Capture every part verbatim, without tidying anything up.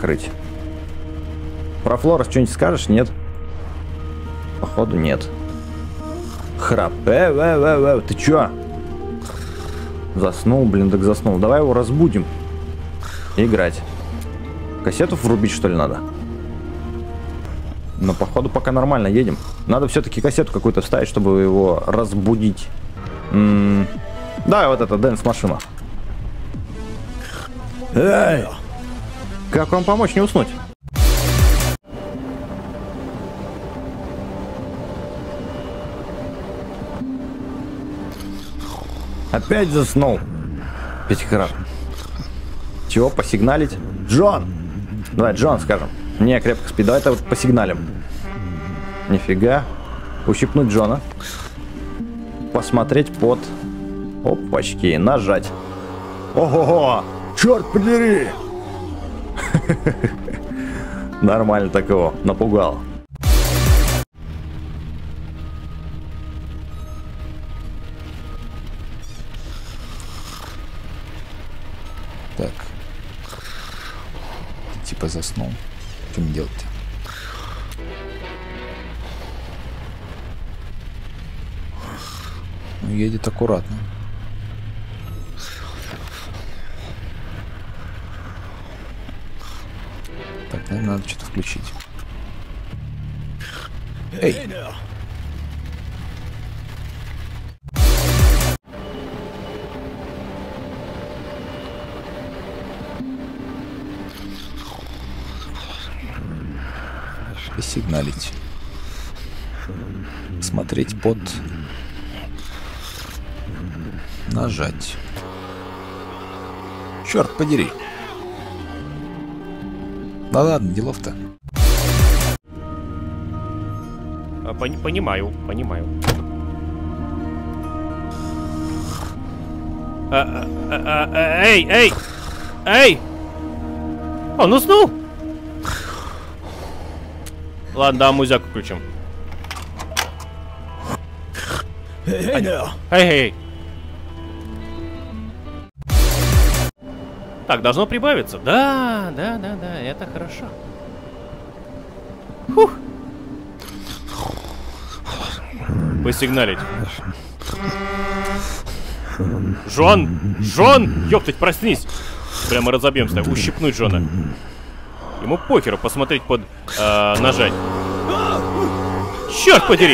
закрыть. Про Флорес что-нибудь скажешь? Нет? Походу нет. Храп. Э, э, э, э, ты чё? Заснул, блин, так заснул. Давай его разбудим. Играть. Кассету врубить, что ли, надо? Но походу пока нормально едем. Надо все-таки кассету какую-то вставить, чтобы его разбудить. М-м- да, вот это дэнс-машина. Эй! Как вам помочь не уснуть? Опять заснул. Пятихрап. Чего, посигналить? Джон! Давай, Джон, скажем. Не, крепко спи. Давай это вот посигналим. Нифига. Ущипнуть Джона. Посмотреть под... Опачки. Нажать. Ого-го! Черт подери! Нормально так его напугал. Так. Типа заснул. Что мне делать-то? Ну, едет аккуратно. Так, наверное, надо что-то включить. Эй! Посигналить. Смотреть под. Нажать. Черт подери. Да ладно, делов-то. Пон понимаю, понимаю. А, а, а, а, эй, эй! Эй! Он уснул? Ладно, да, музяку включим. Эй, эй! Так, должно прибавиться. Да, да, да, да, это хорошо. Фух. Посигналить. Джон! Джон! Ёптать, проснись! Прямо разобьемся. Ущипнуть Джона. Ему похеру посмотреть под... Э, нажать. Черт подери!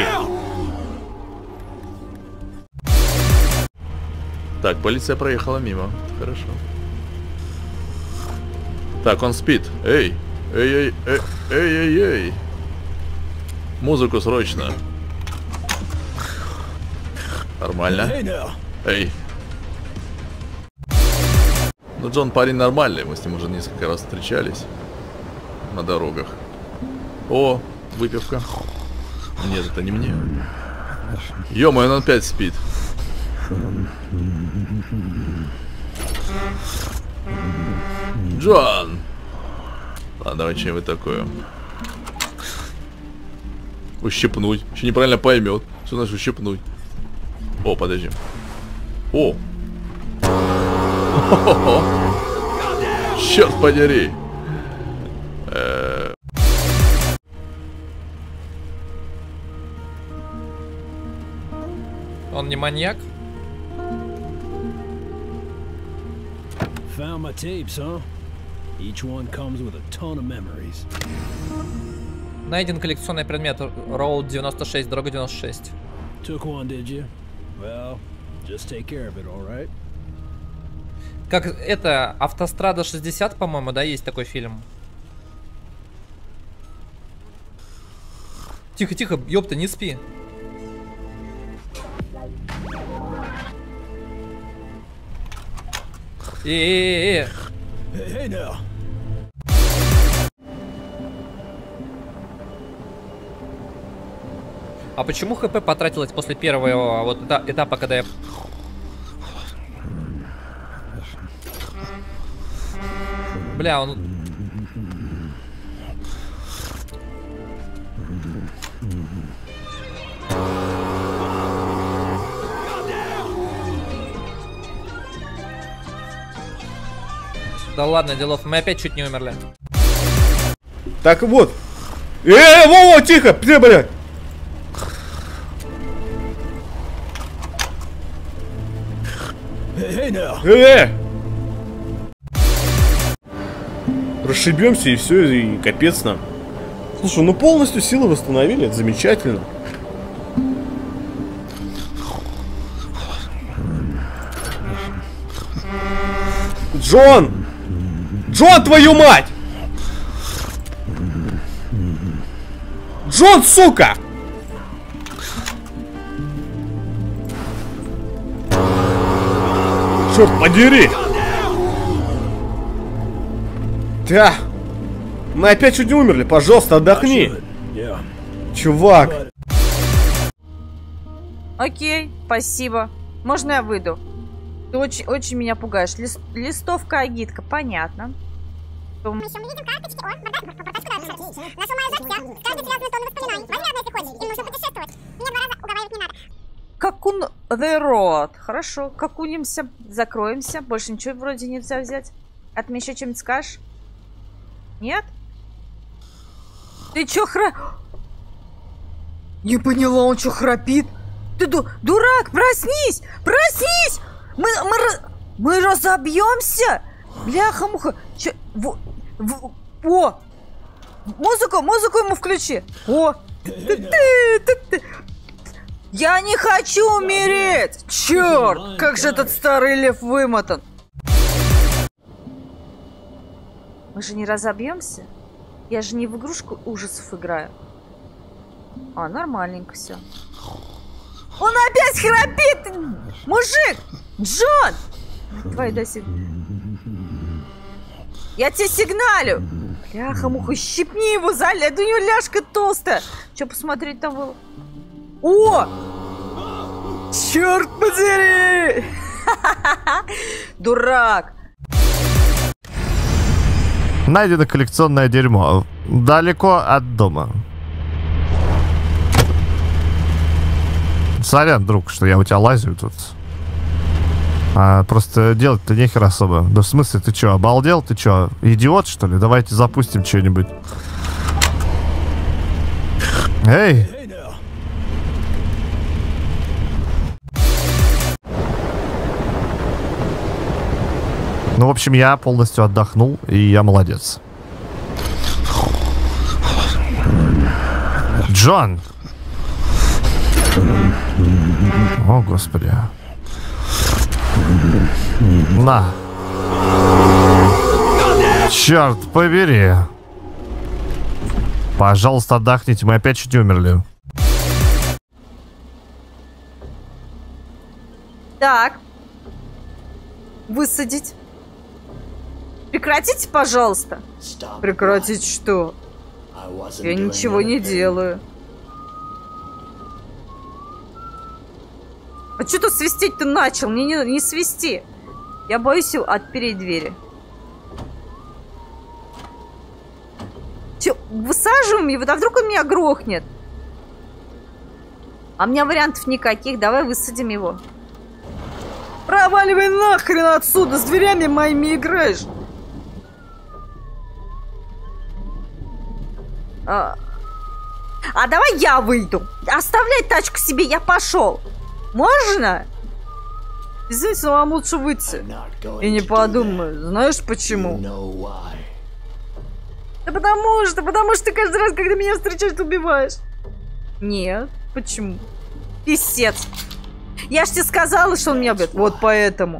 Так, полиция проехала мимо. Хорошо. Так, он спит. Эй! Эй, эй, эй, эй, эй, эй! Музыку срочно. Нормально. Эй. Ну, Джон парень нормальный. Мы с ним уже несколько раз встречались. На дорогах. О, выпивка. Нет, это не мне. Ё-моё, он опять спит. Джон! Ладно, давай что-нибудь такое. Ущипнуть. Еще неправильно поймет. Что значит ущипнуть? О, подожди. О! Черт подери! Он не маньяк? Found my tapes, huh? Each one comes with a ton of memories. Найден коллекционный предмет Road девяносто шесть, дорога девяносто шесть. Took one, did you? Well, just take care of it, all right? Как это, Автострада шестьдесят, по-моему, да, есть такой фильм. Тихо, тихо, ёпта, не спи. Э-э-э-э. Hey now. А почему ХП потратилось после первого вот этапа, когда я... Бля, он... Да ладно, делов, мы опять чуть не умерли. Так вот. Э, во-во, тихо, где, блядь? Hey now. Э! Расшибемся и все, и капец нам. Слушай, ну полностью силы восстановили, это замечательно. Джон! Джон, твою мать! Джон, сука! Черт подери! Да! Мы опять чуть не умерли, пожалуйста, отдохни! Yeah. Чувак! Окей, спасибо. Можно я выйду? Ты очень, очень меня пугаешь. Лист, листовка агитка, понятно. Что... Мы еще видим карточки о богатстве. Наша моя запись. Каждый связанный тонны воспоминаний. Возьми одно, если хочешь. Им нужно путешествовать. Меня два раза уговаривать не надо. Какун the road. Хорошо, какунимся, закроемся. Больше ничего вроде нельзя взять. А ты мне еще что-нибудь скажешь? Нет? Ты чё хра... Не поняла, он чё храпит? Ты ду дурак, проснись! Проснись! Мы, мы, мы разобьемся! Бляха-муха! Чё... В, в, о! Музыку, музыку ему включи! О! Ты, ты, ты, ты. Я не хочу умереть! Черт! Как же этот старый лев вымотан! Мы же не разобьемся? Я же не в игрушку ужасов играю. А, нормальненько все. Он опять храпит! Мужик! Джон! Давай, дай сигнал. Я тебе сигналю! Бляха-муха, щипни его, заля, да у него ляжка толстая. Че посмотреть там было? О! Черт подери! Дурак! Найдено коллекционное дерьмо. Далеко от дома. Сорян, друг, что я у тебя лазю тут. А, просто делать-то нехер особо. Да в смысле, ты чё, обалдел? Ты чё, идиот, что ли? Давайте запустим что-нибудь. Эй! Ну, в общем, я полностью отдохнул, и я молодец. Джон! О, господи. На. Черт побери. Пожалуйста, отдохните, мы опять чуть не умерли. Так. Высадить. Прекратите, пожалуйста. Прекратить что? Я ничего не делаю. А что ты свистеть-то начал? Мне не, не свисти. Я боюсь отпереть двери. Че, высаживаем его? Да вдруг он меня грохнет? А у меня вариантов никаких. Давай высадим его. Проваливай нахрен отсюда. С дверями моими играешь. А, а давай я выйду. Оставляй тачку себе, я пошел. Можно? Извините, но вам лучше выйти. И не подумаю. Знаешь почему? Да потому что, потому что ты каждый раз, когда меня встречаешь, ты убиваешь. Нет, почему? Писец. Я ж тебе сказала, что он меня убьет. Вот поэтому.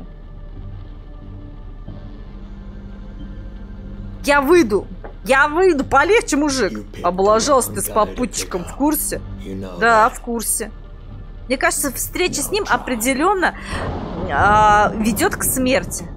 Я выйду. Я выйду. Полегче, мужик. Облажался ты с попутчиком. В курсе? Да, в курсе. Мне кажется, встреча с ним определенно а, ведет к смерти.